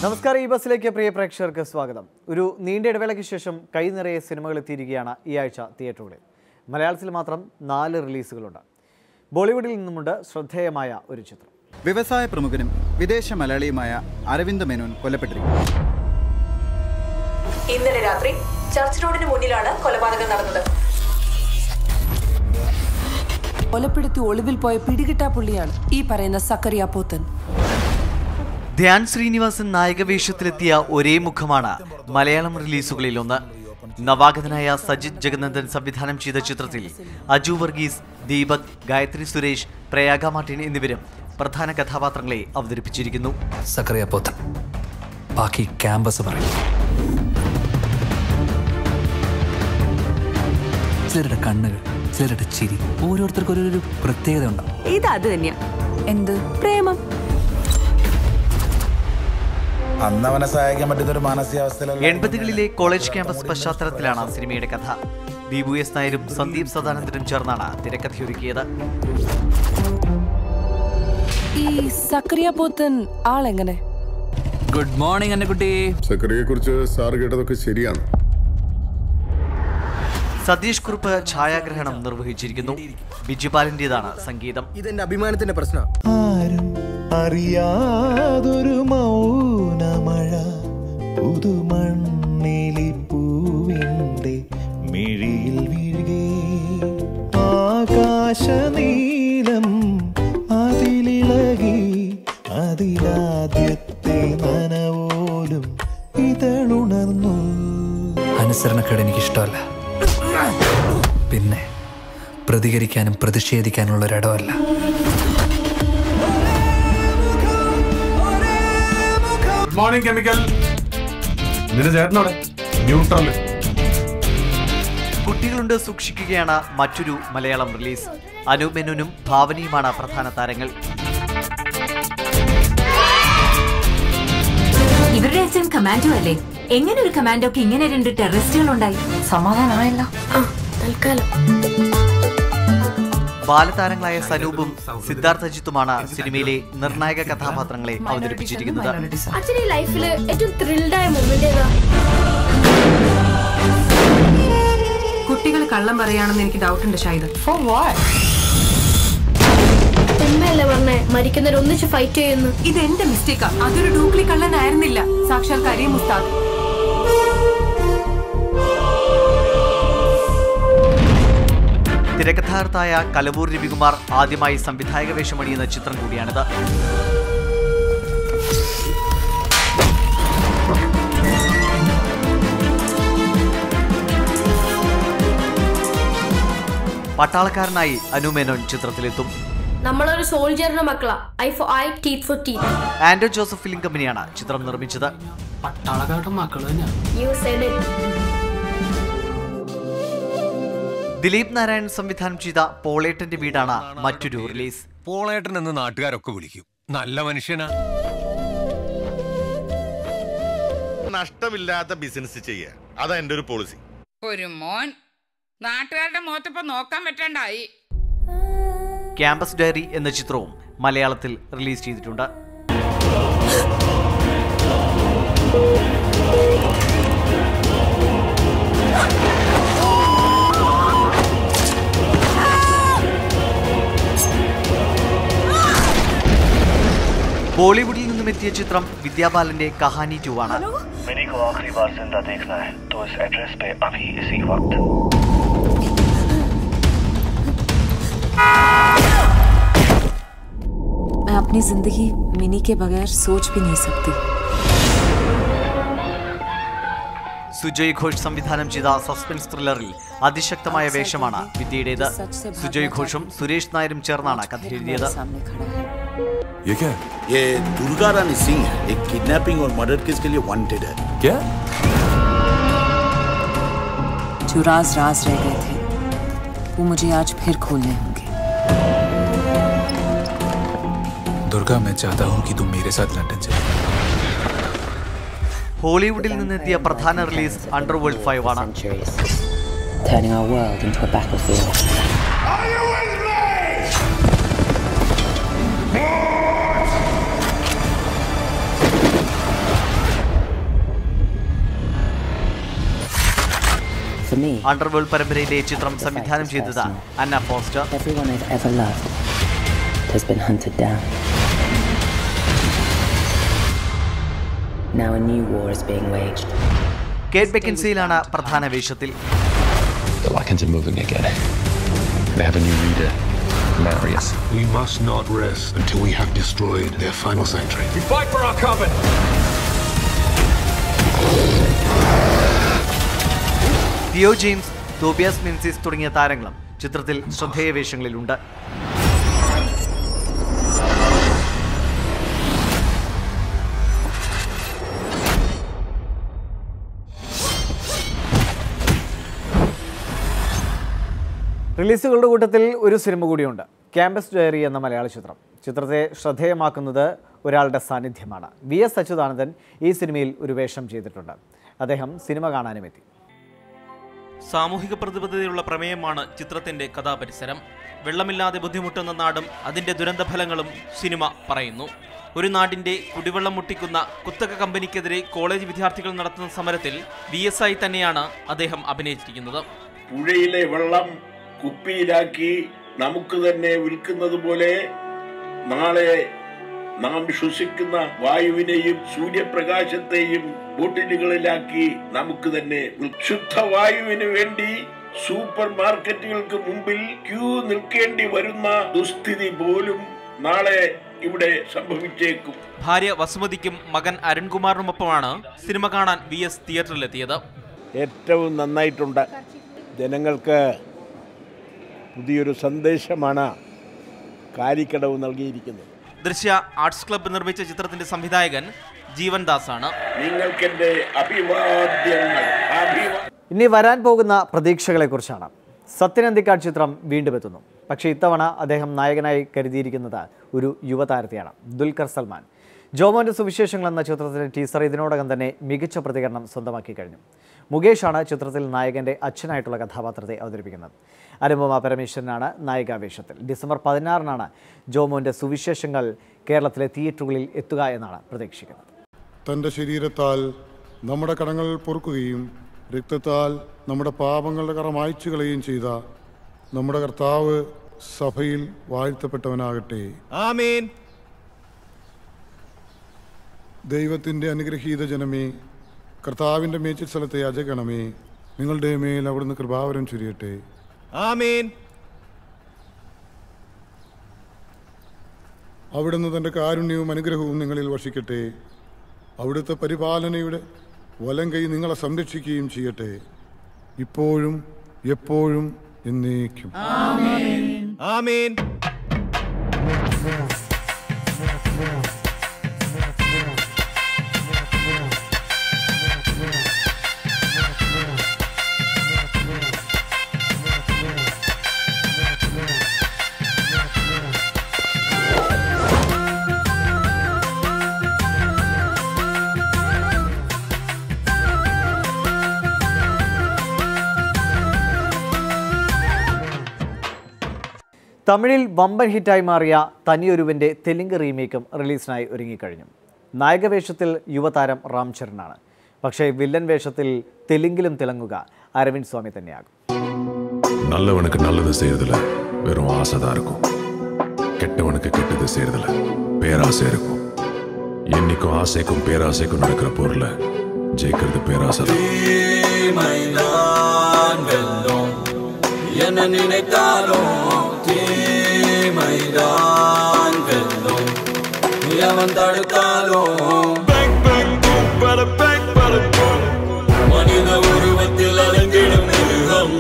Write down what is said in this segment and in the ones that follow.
നമസ്കാരം, ഈ ബസ്സിലേക്ക് പ്രിയ പ്രേക്ഷകർക്ക് സ്വാഗതം. ഒരു നീണ്ട ഇടവേളയ്ക്ക് ശേഷം കൈ നിറയെ സിനിമകൾ എത്തിയിരിക്കുകയാണ് ഈ ആഴ്ച തിയേറ്ററുകളിൽ. മലയാളത്തിൽ മാത്രം 4 റിലീസുകളുണ്ട്. ബോളിവുഡിൽ നിന്നുമുണ്ട് ശ്രദ്ധേയമായ ഒരു ചിത്രം. വ്യവസായ പ്രമുഖനും വിദേശ മലയാളിയുമായ അരവിന്ദ് മേനോൻ കൊല്ലപ്പെട്ടിരിക്കുന്നു. ഇന്നലെ രാത്രി ചർച്ച് റോഡിന് മുന്നിലാണ് കൊലപാതകം നടന്നത്. കൊലപ്പെടുത്തി ഒളിവിൽ പോയ പിടികിട്ടാ പുള്ളിയാണ് ഈ പറയുന്ന സക്കറിയ പോത്തൻ. ധ്യാൻ ശ്രീനിവാസൻ നായകവേഷത്തിലെത്തിയ ഒരേ മുഖമാണ് മലയാളം റിലീസുകളിൽ ഒന്ന്. നവാഗതനായ സജിത് ജഗന്നന്ദൻ സംവിധാനം ചെയ്ത ചിത്രത്തിൽ അജു വർഗീസ്, ദീപക്, ഗായത്രി സുരേഷ്, പ്രയാഗ മാർട്ടിൻ എന്നിവരും പ്രധാന കഥാപാത്രങ്ങളെ അവതരിപ്പിച്ചിരിക്കുന്നു. സക്കറിയ പോത്തൻ ബാക്കി ക്യാമ്പസ് പറയും. ചിലരുടെ കണ്ണുകൾ, ചിലരുടെ ചിരി, ഓരോരുത്തർക്കും ഒരു പ്രത്യേകത ഉണ്ടാവും. ഇത് അത് തന്നെയാ. എന്ത് പ്രേമം. അന്നവനെ സഹായിക്കാൻ പറ്റുന്ന ഒരു മാനസികാവസ്ഥ. 80കളിലെ കോളേജ് ക്യാമ്പസ് പശ്ചാത്തലത്തിലാണ് സിനിമയുടെ കഥ. ദീപു എസ് നായരും സന്ദീപ് സദാനന്ദനും ചേർന്നാണ് തിരക്കഥയൊരുക്കിയത്. ഈ സക്കറിയ പോത്തൻ ആളെങ്ങനെ? ഗുഡ് മോർണിംഗ് എന്നെ കുട്ടി. സക്കറിയെ കുറിച്ച് സാർ കേട്ടതൊക്കെ ശരിയാണ്. സതീഷ് കുറുപ്പ് ഛായാഗ്രഹണം നിർവഹിച്ചിരിക്കുന്നു. ബിജുപാലിന്റേതാണ് സംഗീതം. ഇതെന്റെ അഭിമാനത്തിന്റെ പ്രശ്നം. ആരും അറിയാതൊരു മൗനമഴ പുതുമണ്ണിലി പൂവിൻ്റെ മിഴിയിൽ വീഴുകേ. ആകാശനീലം അതിലിളകി അതിലാദ്യത്തെ നനവോലും ഇതളുണർന്നു. അനുസരണക്കേട് എനിക്കിഷ്ടമല്ല. പിന്നെ പ്രതികരിക്കാനും പ്രതിഷേധിക്കാനുള്ള ഒരിടമല്ല. Good morning chemical. നിന്റെ ചേട്ടനോടെ ന്യൂട്രൽ. കുട്ടികളുണ്ട് സൂക്ഷിക്കുകയാണ് മറ്റൊരു മലയാളം റിലീസ്. അനൂപ് മേനോനും ഭാവനയുമാണ് പ്രധാന താരങ്ങൾ. ഇവരുടെ അച്ഛൻ കമാൻഡോ അല്ലേ? എങ്ങനെ ഒരു കമാൻഡോക്ക് ഇങ്ങനെ 2 ടെററിസ്റ്റുകൾ ഉണ്ടായി? സമാധാനമായല്ലോ. ബാലതാരങ്ങളായ സനൂപും സിദ്ധാർത്ഥ അജിത്തുമാണ് സിനിമയിലെ നിർണായക കഥാപാത്രങ്ങളെ അവതരിപ്പിച്ചിരിക്കുന്നത്. അച്ഛന്റെ ലൈഫില് ഏറ്റവും ത്രില്ഡായ മൊമെന്റ് ഏതാ? കുട്ടികൾ കള്ളം പറയാണെന്ന് എനിക്ക് ഡൗട്ടുണ്ട് ഷാഹിദ്. For what? ഉമ്മയല്ലേ പറഞ്ഞേ മരിക്കുന്നവർ ഒന്നിച്ച് ഫൈറ്റ് ചെയ്യുന്നു. ഇത് എന്റെ മിസ്റ്റേക്കാ. അതൊരു ഡൂപ്ലി കള്ളനായിരുന്നില്ല. സാക്ഷാൽ കരീം ഉസ്താദ്. തിരക്കഥാകൃത്തായ കലവൂർ രവികുമാർ ആദ്യമായി സംവിധായക വേഷമണിയുന്ന ചിത്രം കൂടിയാണിത്. പട്ടാളക്കാരനായി അനൂപ് മേനോൻ ചിത്രത്തിലെത്തും. നമ്മളൊരു സോൾജറിന്റെ മക്കളാ. Eye for eye, teeth for teeth. Andro Joseph film കമ്പനിയാണ് ചിത്രം നിർമ്മിച്ചത്. പട്ടാളക്കാരുടെ മക്കൾ തന്നെയാണ്. You said it. Dileep Narayan സംവിധാനം ചെയ്ത പോളേട്ടന്റെ വീടാണ് മറ്റൊരു റിലീസ്. പോളേട്ടൻ എന്ന് നാട്ടുകാരൊക്കെ വിളിക്കും. നല്ല മനുഷ്യനാ. നഷ്ടമില്ലാത്ത ബിസിനസ് ചെയ്യുക, അതാ എന്റെ ഒരു പോളിസി. ഒരു മോൻ നാട്ടുകാരുടെ മുഖത്തിപ്പോ നോക്കാൻ പറ്റണ്ടായി. ക്യാമ്പസ് ഡയറി എന്ന ചിത്രവും മലയാളത്തിൽ റിലീസ് ചെയ്തിട്ടുണ്ട്. ബോളിവുഡിൽ നിന്നും എത്തിയ ചിത്രം വിദ്യാബാലന്റെ കഹാനി 2 ആണ്. मैं अपनी जिंदगी मिनी के बगैर सोच भी नहीं सकती. സുജയ് ഘോഷ് സംവിധാനം ചെയ്ത സസ്പെൻസ് ത്രില്ലറിൽ അതിശക്തമായ വേഷമാണ് വിദ്യയുടേത്. സുജയ് ഘോഷും സുരേഷ് നായരും ചേർന്നാണ് കഥ എഴുതിയത്. ये दुर्गा रानी सिंह एक किडनैपिंग और मर्डर केस के लिए वांटेड है. क्या? जो राज रह गए थे वो मुझे आज फिर खोलने होंगे. दुर्गा, मैं चाहता हूँ कि तुम मेरे साथ लंदन चले. ഹോളിവുഡിൽ നിന്നെത്തിയ പ്രധാന റിലീസ് അണ്ടർവേൾഡ് 5 ആണ്. Turning our world into a battlefield. Underworld പരമ്പരയിലെ ചിത്രം സംവിധാനം ചെയ്തത് അന്ന ഫോസ്റ്റർ. കേറ്റ് ബെക്കിൻസേലാണ് പ്രധാന വേഷത്തിൽ. The Lycans are moving again. They have a new leader, Marius. We must not rest until we have destroyed their final sanctuary. We fight for our coven! Theo James, Tobias Menzies തുടങ്ങിയ താരങ്ങളും ചിത്രത്തിൽ ശ്രദ്ധേയ വേഷങ്ങളിലുണ്ട്. റിലീസുകളുടെ കൂട്ടത്തിൽ ഒരു cinema കൂടിയുണ്ട്, campus diary എന്ന മലയാള ചിത്രം. ചിത്രത്തെ ശ്രദ്ധേയമാക്കുന്നത് ഒരാളുടെ സാന്നിധ്യമാണ്. VS അച്യുതാനന്ദൻ ഈ സിനിമയിൽ ഒരു വേഷം ചെയ്തിട്ടുണ്ട്. അദ്ദേഹം സിനിമ കാണാനുമെത്തി. സാമൂഹിക പ്രതിബദ്ധതയുള്ള പ്രമേയമാണ് ചിത്രത്തിന്റെ കഥാപരിസരം. വെള്ളമില്ലാതെ ബുദ്ധിമുട്ടുന്ന നാടും അതിന്റെ ദുരന്തഫലങ്ങളും സിനിമ പറയുന്നു. ഒരു നാടിന്റെ കുടിവെള്ളം മുട്ടിക്കുന്ന കുത്തക കമ്പനിക്കെതിരെ കോളേജ് വിദ്യാർത്ഥികൾ നടത്തുന്ന സമരത്തിൽ VS ആയി തന്നെയാണ് അദ്ദേഹം അഭിനയിച്ചിരിക്കുന്നത്. പുഴയിലെ വെള്ളം കുപ്പിയിലാക്കി നമുക്ക് തന്നെ വിൽക്കുന്നത് പോലെ നാളെ നാം ശ്വസിക്കുന്ന വായുവിനെയും സൂര്യപ്രകാശത്തെയും ബോട്ടിലുകളിലാക്കി നമുക്ക് തന്നെ ശുദ്ധവായുവിന് വേണ്ടി സൂപ്പർ മാർക്കറ്റുകൾക്ക് മുമ്പിൽ ക്യൂ നിൽക്കേണ്ടി വരുന്ന ദുസ്ഥിതി പോലും നാളെ ഇവിടെ സംഭവിച്ചേക്കും. ഭാര്യ വസുമതിക്കും മകൻ അരുൺകുമാറിനുമൊപ്പമാണ് സിനിമ കാണാൻ VS തിയേറ്ററിലെത്തിയത്. ഏറ്റവും നന്നായിട്ടുണ്ട്. ജനങ്ങൾക്ക് പുതിയൊരു സന്ദേശമാണ് കാലിക്കടവ് നൽകിയിരിക്കുന്നത്. ദൃശ്യ ആർട്സ് ക്ലബ്ബ് നിർമ്മിച്ച ചിത്രത്തിന്റെ സംവിധായകൻ ജീവൻ ദാസ് ആണ്. നിങ്ങൾക്കെന്റെ അഭിവാദ്യങ്ങൾ. ഇനി വരാൻ പോകുന്ന പ്രതീക്ഷകളെക്കുറിച്ചാണ്. സത്യൻ അന്തിക്കാട് ചിത്രം വീണ്ടും എത്തുന്നു. പക്ഷേ ഇത്തവണ അദ്ദേഹം നായകനായി കരുതിയിരിക്കുന്നത് ഒരു യുവതാരത്തെയാണ്, ദുൽഖർ സൽമാൻ. ജോമോന്റെ സുവിശേഷങ്ങൾ എന്ന ചിത്രത്തിലെ ടീസർ ഇതിനോടകം തന്നെ മികച്ച പ്രതികരണം സ്വന്തമാക്കി കഴിഞ്ഞു. മുകേഷാണ് ചിത്രത്തിൽ നായകന്റെ അച്ഛനായിട്ടുള്ള കഥാപാത്രത്തെ അവതരിപ്പിക്കുന്നത്. അനുപമ പരമേശ്വരനാണ് നായികാവേഷത്തിൽ. ഡിസംബർ 16-നാണ് ജോമോന്റെ സുവിശേഷങ്ങൾ കേരളത്തിലെ തിയേറ്ററുകളിൽ എത്തുക എന്നാണ് പ്രതീക്ഷിക്കുന്നത്. തൻ്റെ ശരീരത്താൽ നമ്മുടെ കടങ്ങൾ പൊറുക്കുകയും രക്തത്താൽ നമ്മുടെ പാപങ്ങളുടെ കറ മായ്ച്ചു കളയുകയും ചെയ്ത നമ്മുടെ കർത്താവ് സഭയിൽ വാഴ്ത്തപ്പെട്ടവനാകട്ടെ. ആമേൻ. ദൈവത്തിൻ്റെ അനുഗ്രഹീത ജനമേ, കർത്താവിൻ്റെ മേച്ചിൽ സ്ഥലത്തെ യാചകണമേ, നിങ്ങളുടെ മേൽ അവിടുന്ന് കൃപാവരം ചൊരിയട്ടെ. ആമേൻ. അവിടുന്ന് തൻ്റെ കാരുണ്യവും അനുഗ്രഹവും നിങ്ങളിൽ വർഷിക്കട്ടെ. അവിടുത്തെ പരിപാലനയുടെ വലം കൈ നിങ്ങളെ സംരക്ഷിക്കുകയും ചെയ്യട്ടെ, ഇപ്പോഴും എപ്പോഴും എന്നേക്കും. ആമേൻ. തമിഴിൽ വമ്പൻ ഹിറ്റായി മാറിയ തനിയൊരുവൻ്റെ തെലുങ്ക് റീമേക്കും റിലീസിനായി ഒരുങ്ങിക്കഴിഞ്ഞു. നായകവേഷത്തിൽ യുവതാരം റാം ചരനാണ്. പക്ഷേ വില്ലൻ വേഷത്തിൽ തെലുങ്കിലും തിളങ്ങുക അരവിന്ദ് സ്വാമി തന്നെയാകും. நல்லவனுக்கு நல்லது செய்யறதுல வெறும் ஆசைதான் இருக்கும். கெட்டவனுக்கு கெட்டது செய்யறதுல பேராசை இருக்கும். என்னைக்கும் ஆசைக்கும் பேராசைக்கும் நடக்கிற போர்ல ஜெயிக்கிறது பேராசை தான். என்ன நினைத்தாலும் தீமைதான் வெல்லும், எவன் தடுத்தாலும் மனித உருவத்தில் அலைந்திடும் மிருகம்,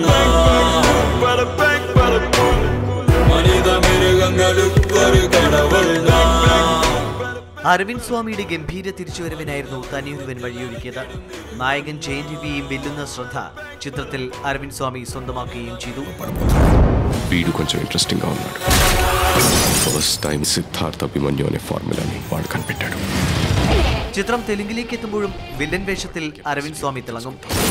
மனித மிருகங்களுக்கு ஒரு கடவுள். അരവിന്ദ് സ്വാമിയുടെ ഗംഭീര തിരിച്ചുവരവിനായിരുന്നു തനിയൊരുവൻ വഴിയൊരുക്കിയത്. നായകൻ ജയൻ രവിയെയും വെല്ലുന്ന ശ്രദ്ധ ചിത്രത്തിൽ അരവിന്ദ് സ്വാമി സ്വന്തമാക്കുകയും ചെയ്തു. వీడు కొంచెం ఇంట్రెస్టింగ్గా ఉన్నాడు. ఫస్ట్ టైం సిద్ధార్థ అభిమన్యు అనే ఫార్ములాని వాడు కనిపెట్టాడు. ചിത്രം തെലുങ്കിലേക്ക് എത്തുമ്പോഴും വില്ലൻ വേഷത്തിൽ അരവിന്ദ് സ്വാമി തിളങ്ങും.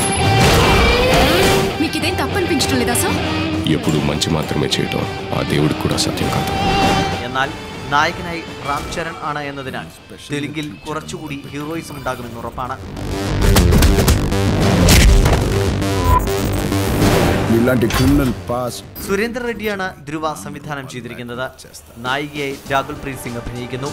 ఎప్పుడు మంచి మాత్రమే చేయటం ఆ దేవుడికి కూడా సత్యం కాదు. എന്നാൽ നായകനായി റാം ചരൺ ആണ് എന്നതിനാൽ തെലുങ്കിൽ കുറച്ചുകൂടി ഹീറോയിസം ഉണ്ടാകുമെന്ന് ഉറപ്പാണ്. మీలాంటి క్రిమినల్ పాస్ സുരേന്ദ്ര റെഡ്ഡിയാണ് ധ്രുവ സംവിധാനം ചെയ്തിരിക്കുന്നത്. നായികയായി രാകുൽ പ്രീത് സിംഗ് അഭിനയിക്കുന്നു.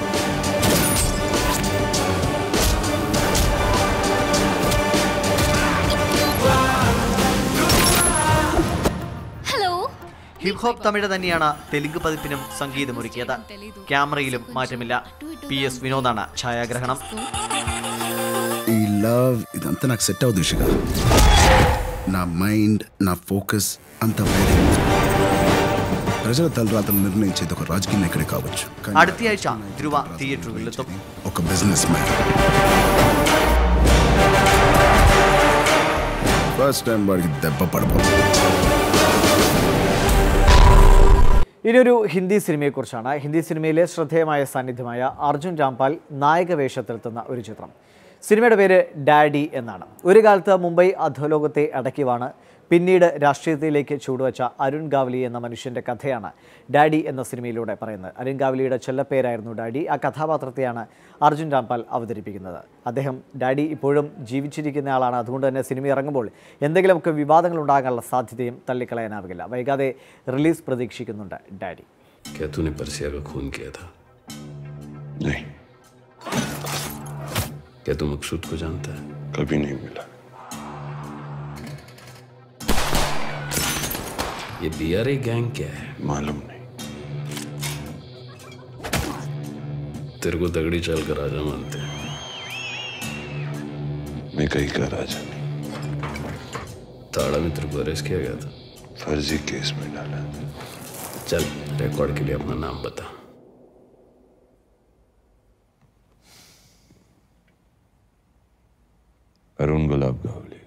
ഹിപ് ഹോപ്പ് തമിഴ് തന്നെയാണ് തെലുങ്ക് പതിപ്പിനും സംഗീതമൊരുക്കിയത്. ക്യാമറയിലും മാറ്റമില്ല. PS വിനോദാണ് ഛായാഗ്രഹണം. ఈ లవ్ ఇదంతా నాకు సెట్ అవుతుంది రిషిక. నా మైండ్, నా ఫోకస్ అంతా వేరే. ప్రజల తలరాతలు నిర్ణయించేది ఒక రాజకీయ నాయకుడే కావచ్చు. അടുത്തയാഴ്ച ധ്രുവ തിയേറ്ററുകളിലെത്തും. ఒక బిజినెస్ మ్యాన్. ఫస్ట్ టైం వాడికి దెబ్బ పడబోతుంది. ഇനിയൊരു ഹിന്ദി സിനിമയെക്കുറിച്ചാണ്. ഹിന്ദി സിനിമയിലെ ശ്രദ്ധേയമായ സാന്നിധ്യമായ അർജുൻ രാംപാൽ നായക വേഷത്തിലെത്തുന്ന ഒരു ചിത്രം. സിനിമയുടെ പേര് ഡാഡി എന്നാണ്. ഒരു കാലത്ത് മുംബൈ അധോലോകത്തെ അടക്കിവാണ് പിന്നീട് രാഷ്ട്രീയത്തിലേക്ക് ചുവടുവച്ച അരുൺ ഗാവ്ലി എന്ന മനുഷ്യൻ്റെ കഥയാണ് ഡാഡി എന്ന സിനിമയിലൂടെ പറയുന്നത്. അരുൺ ഗാവ്ലിയുടെ ചെല്ലപ്പേരായിരുന്നു ഡാഡി. ആ കഥാപാത്രത്തെയാണ് അർജുൻ രാംപാൽ അവതരിപ്പിക്കുന്നത്. അദ്ദേഹം ഡാഡി ഇപ്പോഴും ജീവിച്ചിരിക്കുന്ന ആളാണ്. അതുകൊണ്ട് തന്നെ സിനിമ ഇറങ്ങുമ്പോൾ എന്തെങ്കിലുമൊക്കെ വിവാദങ്ങൾ ഉണ്ടാകാനുള്ള സാധ്യതയും തള്ളിക്കളയാനാവില്ല. വൈകാതെ റിലീസ് പ്രതീക്ഷിക്കുന്നുണ്ട് ഡാഡി. क्या तू मकसूद को जानता है? कभी नहीं मिला. ये बीआरए गैंग क्या है? मालूम नहीं. तेरे को दगड़ी चाल का राजा मानते हैं. मैं कहीं का राजा नहीं. ताड़ा में तेरे को अरेस्ट किया गया था. फर्जी केस में डाला. चल रिकॉर्ड के लिए अपना नाम बता. अरुण गुलाब गावली.